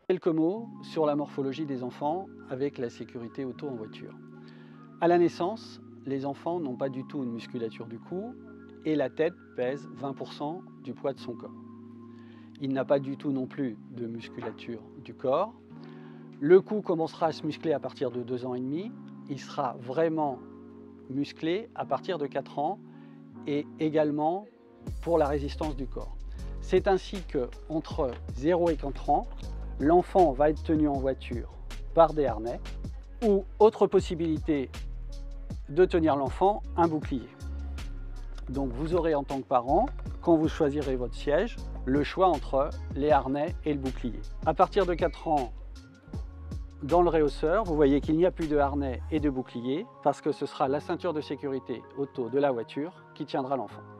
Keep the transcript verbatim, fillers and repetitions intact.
Quelques mots sur la morphologie des enfants avec la sécurité auto en voiture. À la naissance, les enfants n'ont pas du tout une musculature du cou et la tête pèse vingt pour cent du poids de son corps. Il n'a pas du tout non plus de musculature du corps. Le cou commencera à se muscler à partir de deux ans et demi. Il sera vraiment musclé à partir de quatre ans et également pour la résistance du corps. C'est ainsi qu'entre zéro et quatre ans, l'enfant va être tenu en voiture par des harnais ou, autre possibilité de tenir l'enfant, un bouclier. Donc vous aurez en tant que parent, quand vous choisirez votre siège, le choix entre les harnais et le bouclier. À partir de quatre ans, dans le réhausseur, vous voyez qu'il n'y a plus de harnais et de bouclier parce que ce sera la ceinture de sécurité auto de la voiture qui tiendra l'enfant.